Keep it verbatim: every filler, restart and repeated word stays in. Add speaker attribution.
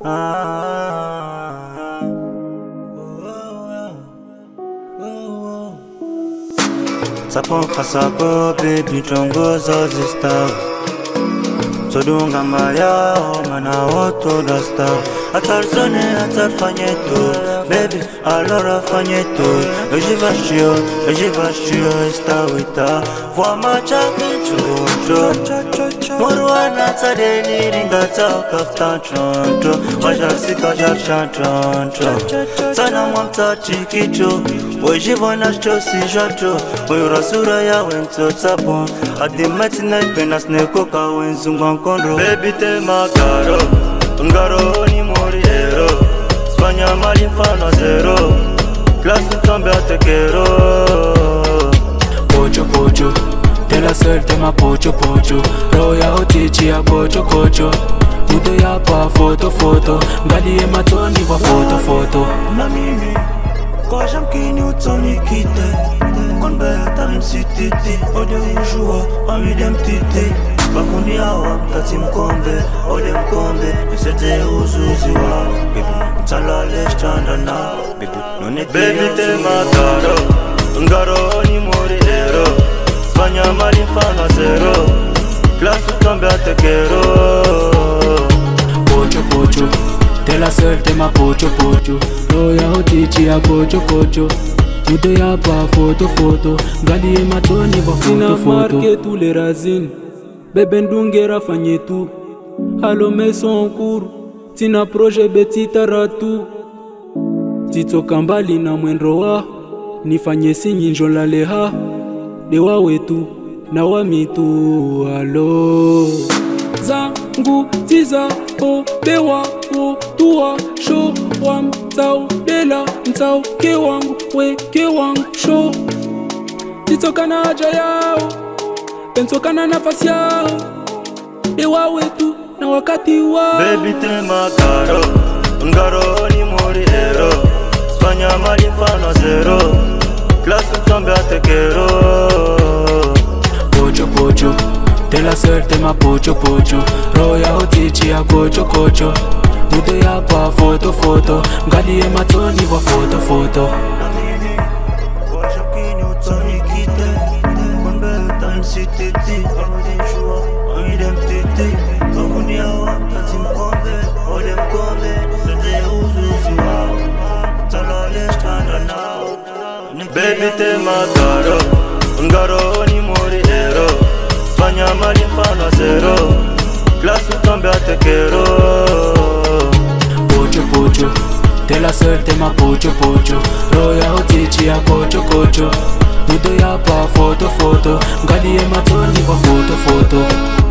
Speaker 1: Sapon fasako baby chongo zozista Sodunga maya mana oto dasta Atar zone atar fanyeto Baby alora fanyeto Eji vashio, eji vashio esta wita Voa macha kinchucho Moruana tsadeni ringa tao kaftan choncho Wajar sika jar chanchoncho Sana mwamta chikicho Oji vona cho si jacho Oyura sura ya wento tapon Adi metina ipenas neko ka wenzungan kondro Baby te makaro Ngaro ni mori hero Spanya mali mfano zero Classe tombe a te quiero
Speaker 2: Pocho pocho Te la suerte ma pocho pocho Roya otichi ya kocho kocho Mudo ya pa foto foto Ngali e matoni va foto foto
Speaker 1: Mamimi Kwa jamkini utoni kite Kon beta msititi Ode mjua amide mtiti Bafundi hawa mtati mkombe Ode mkombe Nisete uzuzi wa Baby Mtalale shchanda na Baby None Baby te makaro Ngaro ni mori hero Spanya mali mfano zero Classe tombe a te quiero
Speaker 2: Pocho pocho Te la suerte ma pocho pocho Roya otichi ya kocho kocho Mudo ya pa foto foto Ngali e matoni va foto foto
Speaker 3: marqué tous les racines Bebe ndungera fanye tu Halo meso nkuru Tina proje betita ratu Titoka mbali na mwendo wa Nifanye sinyi njola leha Dewa wetu na wamitu Halo Zangu tiza o bewa o tuwa Sho wa mtau dela mtau ke wangu we ke wangu Sho Titoka na haja yao Pentoka na nafasi yao Dewa wetu na wakati wao
Speaker 1: Baby te makaro Ngaro ni mori hero Spanya mali mfano zero Classe tombe a te quiero
Speaker 2: Pocho pocho Te la suerte ma pocho pocho Roya otichi ya kocho kocho Mudo ya pa foto foto Ngali e matoni va foto foto
Speaker 1: Namini Kwa jamkini utoni kite Kon beta msititi Ode mjua amide mtiti Bafundi hawa mtati mkombe Ode mkombe Nisete uzuzi wa Mtalale shchanda na Baby te makaro Ngaro ni mori hero Spanya mali mfano zero Classe tombe a te quiero
Speaker 2: Pocho pocho Te la suerte ma pocho pocho Roya otichi ya kocho kocho Mudo ya pa foto foto Ngali e matoni va foto foto